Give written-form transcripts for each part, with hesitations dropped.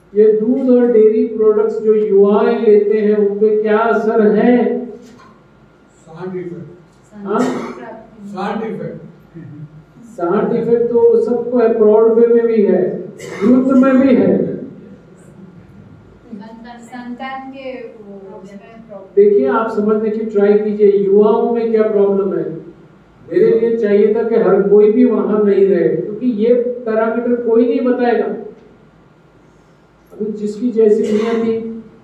ये दूध और डेयरी प्रोडक्ट्स जो युवाएं लेते हैं उन पे क्या असर है? Side effect. साइड इफेक्ट तो सबको है, प्रौढ़ में भी है, यूथ में भी है। संतान के देखिए, आप समझने की ट्राई कीजिए, युवाओं में क्या प्रॉब्लम है। मेरे लिए चाहिए था कि हर कोई भी वहां नहीं रहे, क्योंकि ये पैरामीटर कोई नहीं बताएगा। अभी जिसकी जैसी नियति,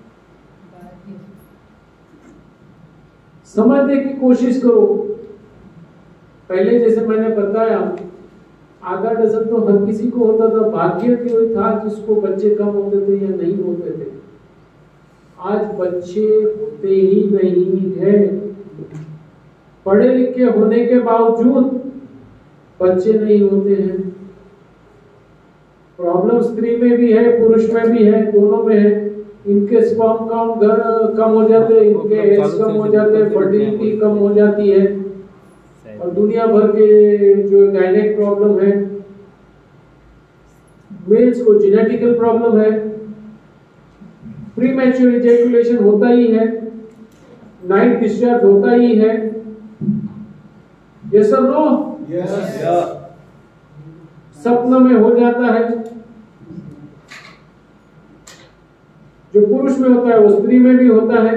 समझने की कोशिश करो। पहले जैसे मैंने बताया, आधा डजन तो हर किसी को होता था, भाग्य कोई था जिसको बच्चे कम होते थे या नहीं होते थे। आज बच्चे होते ही नहीं है, पढ़े लिखे होने के बावजूद बच्चे नहीं होते हैं। प्रॉब्लम स्त्री में भी है, पुरुष में भी है, दोनों में है। इनके स्पर्म काउंट कम हो जाते हैं, इनके एग्स कम हो जाते हैं, फर्टिलिटी कम हो जाती है, और दुनिया भर के जो गायनेक प्रॉब्लम है, मेल्स को जेनेटिकल प्रॉब्लम है, प्रीमैच्योर इजैकुलेशन होता ही है, नाइट डिस्चार्ज होता ही है। यस और नो? यस। सपनों में हो जाता है। जो पुरुष में होता है वो स्त्री में भी होता है।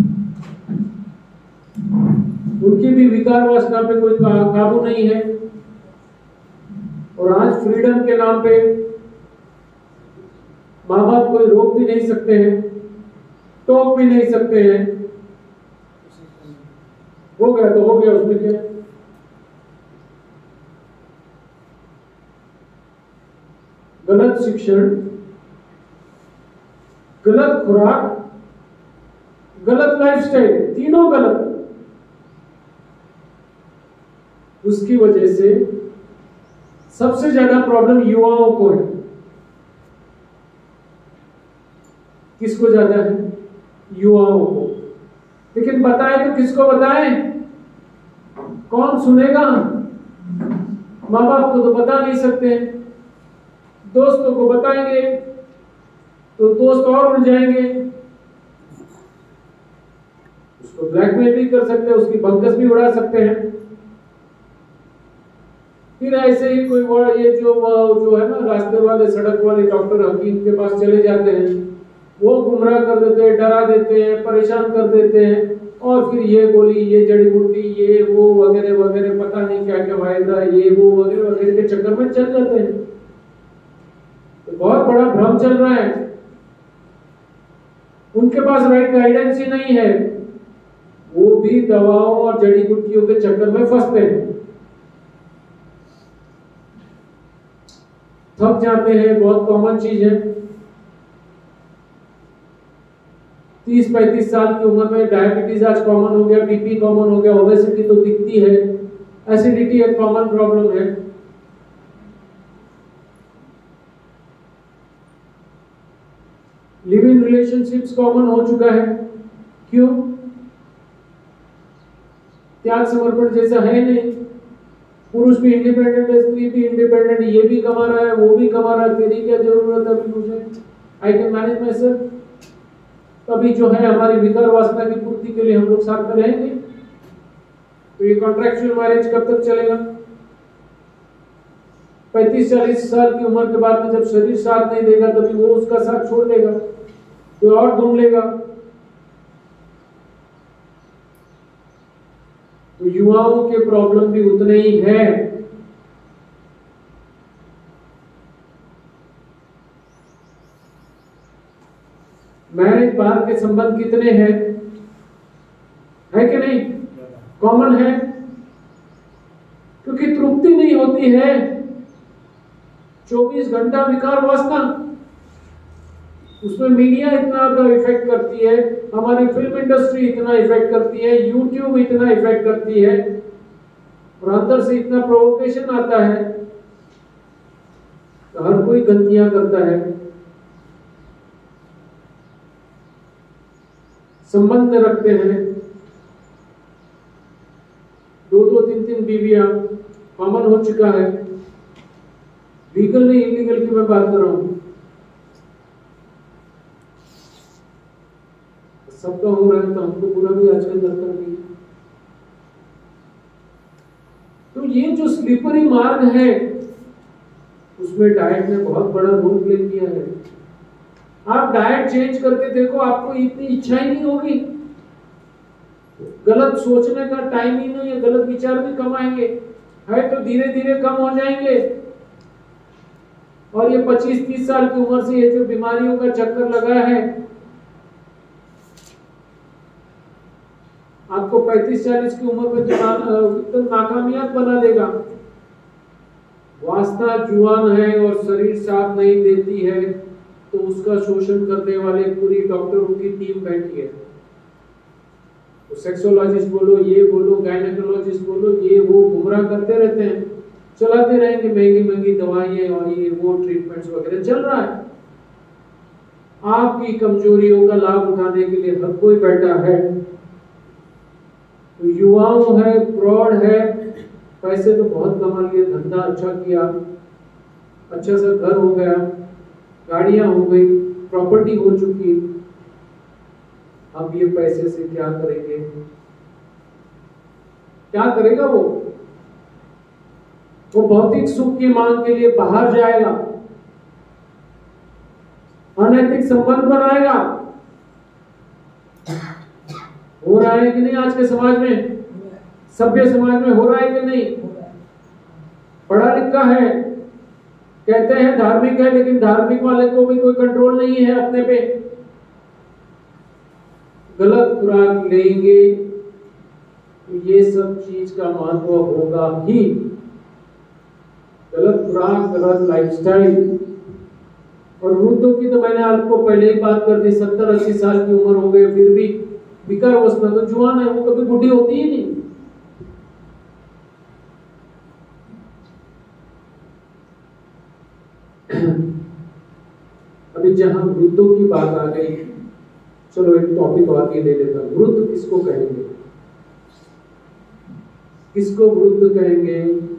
उनकी भी विकार वासना पे कोई काबू नहीं है। और आज फ्रीडम के नाम पे माँ बाप कोई रोक भी नहीं सकते हैं, टोक भी नहीं सकते हैं। हो गया तो हो गया, उसमें क्या। गलत शिक्षण, गलत खुराक, गलत लाइफस्टाइल, तीनों गलत। उसकी वजह से सबसे ज्यादा प्रॉब्लम युवाओं को है। किसको ज्यादा है? युवाओं को। लेकिन बताएं तो किसको बताएं? कौन सुनेगा? माँ बाप को तो बता नहीं सकते, दोस्तों को बताएंगे तो दोस्त और उड़ जाएंगे, उसको ब्लैकमेल भी कर सकते हैं, उसकी बकस भी उड़ा सकते हैं। फिर ऐसे ही कोई ये जो है ना, रास्ते वाले, सड़क वाले डॉक्टर हकीम के पास चले जाते हैं, वो गुमराह कर देते हैं, डरा देते हैं, परेशान कर देते हैं, और फिर ये गोली, ये जड़ी बूटी, ये वो वगैरह वगैरह, पता नहीं क्या क्या वायदा, ये वो वगैरह वगैरह के चक्कर में चल जाते हैं। तो बहुत बड़ा भ्रम चल रहा है। उनके पास राइट गाइडेंस ही नहीं है, वो भी दवाओं और जड़ी बूटियों के चक्कर में फंसते हैं, थक जाते हैं। बहुत कॉमन चीज है। 30-35 साल की उम्र में डायबिटीज आज कॉमन हो गया, बीपी कॉमन हो गया, ओबेसिटी तो दिखती है, एसिडिटी एक कॉमन प्रॉब्लम है। लिव इन रिलेशनशिप्स कॉमन हो चुका है। क्यों? त्याग समर्पण जैसा है नहीं। पुरुष भी इंडिपेंडेंट है, स्त्री भी इंडिपेंडेंट, ये भी कमा रहा है, वो भी कमा रहा है, तेरी क्या जरूरत है अभी मुझे, I can manage myself. तभी जो है हमारी विकार वासना की पूर्ति के लिए हम लोग साथ में रहेंगे। तो ये कॉन्ट्रैक्चुअल मैरिज कब तक चलेगा? 35-40 साल की उम्र के बाद में जब शरीर साथ नहीं देगा, तभी वो उसका साथ छोड़ देगा, कोई और ढूंढ लेगा। तो युवाओं के प्रॉब्लम भी उतने ही है। मैरिज बाहर के संबंध कितने हैं, है कि नहीं? कॉमन है, क्योंकि तृप्ति नहीं होती है। 24 घंटा विकार वासना, उसमें मीडिया इतना इफेक्ट करती है, हमारी फिल्म इंडस्ट्री इतना इफेक्ट करती है, यूट्यूब इतना इफेक्ट करती है, और अंदर से इतना प्रोवोकेशन आता है, तो हर कोई गलतियां करता है। संबंध रखते हैं, 2-2, 3-3 बीवियां कॉमन हो चुका है। लीगल नहीं, इलीगल की मैं बात कर रहा हूं। सबका हो रहा है तो हमको पूरा भी आजकल दरकार नहीं है। तो ये जो स्लिपरी मार्ग है उसमें डाइट ने बहुत बड़ा रोल प्ले किया है। आप डाइट चेंज करके देखो, आपको इतनी इच्छा ही नहीं होगी, गलत सोचने का टाइम ही नहीं है, गलत विचार भी कम आएंगे, है तो धीरे धीरे कम हो जाएंगे। और ये 25-30 साल की उम्र से ये जो बीमारियों का चक्कर लगा है, आपको 35-40 की उम्र में तो नाकामयाब बना देगा। वास्ता जुआन है और शरीर साथ नहीं देती है तो उसका शोषण करने वाले पूरी डॉक्टरों की टीम बैठी है। तो सेक्सोलॉजिस्ट बोलो, ये बोलो, गायनेकोलॉजिस्ट बोलो, ये वो गुमराह करते रहते हैं, चलाते रहेंगे महंगी महंगी दवाइयां और ये वो ट्रीटमेंट्स वगैरह चल रहा है। आपकी कमजोरियों का लाभ उठाने के लिए हर कोई बैठा है। तो युवाओं है, प्रौढ़ है, पैसे तो बहुत कमा लिए, धंधा अच्छा किया, अच्छा सा घर हो गया, गाड़ियां हो गई, प्रॉपर्टी हो चुकी, अब ये पैसे से क्या करेंगे? क्या करेगा वो भौतिक सुख की मांग के लिए बाहर जाएगा, अनैतिक संबंध बनाएगा। हो रहा है कि नहीं आज के समाज में, सभ्य समाज में हो रहा है कि नहीं? पढ़ा लिखा है, कहते हैं धार्मिक है, लेकिन धार्मिक वाले को भी कोई कंट्रोल नहीं है अपने पे। गलत खुराक लेंगे तो ये सब चीज का महत्व होगा ही। गलत खुराक, गलत लाइफस्टाइल। और वृद्धों की तो मैंने आपको पहले ही बात कर दी, 70-80 साल की उम्र हो गई फिर भी विकार अवस्था, तो जुआन है, वो कभी बुढ़ी होती ही नहीं। अभी जहां वृद्धों की बात आ गई, चलो एक टॉपिक और भी ले लेता हूं। वृद्ध किसको कहेंगे? किसको वृद्ध कहेंगे?